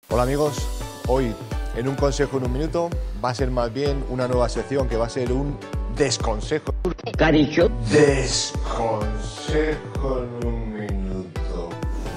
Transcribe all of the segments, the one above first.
Hola amigos, hoy en un consejo en un minuto va a ser más bien una nueva sección que va a ser un desconsejo. Cariño. Desconsejo en un minuto.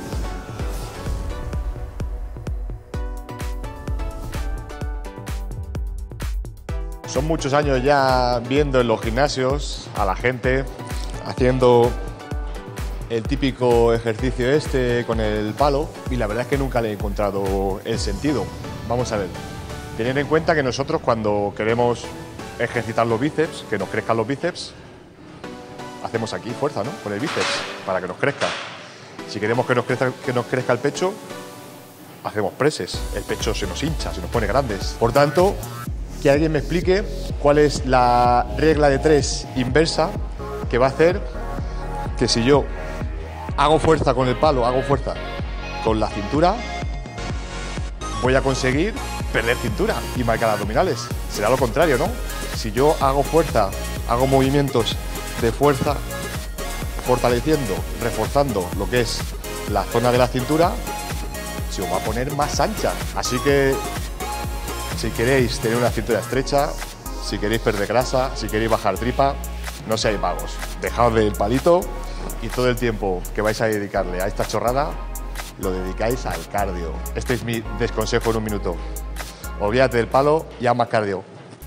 Son muchos años ya viendo en los gimnasios a la gente haciendo el típico ejercicio este con el palo y la verdad es que nunca le he encontrado el sentido. Vamos a ver, tened en cuenta que nosotros cuando queremos ejercitar los bíceps, que nos crezcan los bíceps, hacemos aquí fuerza, ¿no? Con el bíceps, para que nos crezca. Si queremos que nos crezca el pecho, hacemos preses, el pecho se nos hincha, se nos pone grandes. Por tanto, que alguien me explique cuál es la regla de 3 inversa que va a hacer que si yo hago fuerza con el palo, hago fuerza con la cintura, voy a conseguir perder cintura y marcar abdominales. Será lo contrario, ¿no? Si yo hago fuerza, hago movimientos de fuerza, fortaleciendo, reforzando lo que es la zona de la cintura, se os va a poner más ancha. Así que si queréis tener una cintura estrecha, si queréis perder grasa, si queréis bajar tripa, no seáis vagos. Dejaos del palito y todo el tiempo que vais a dedicarle a esta chorrada lo dedicáis al cardio. Este es mi desconsejo en un minuto. Olvídate del palo y haz más cardio.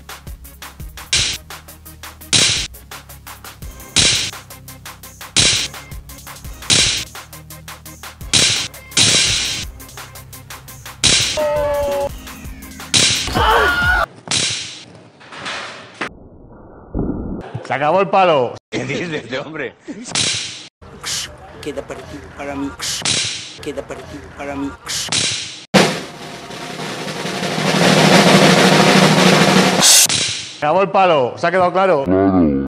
¡Se acabó el palo! ¿Qué dice este hombre? Queda partido para mí. Queda partido para mí. ¡Se acabó el palo! ¿Se ha quedado claro?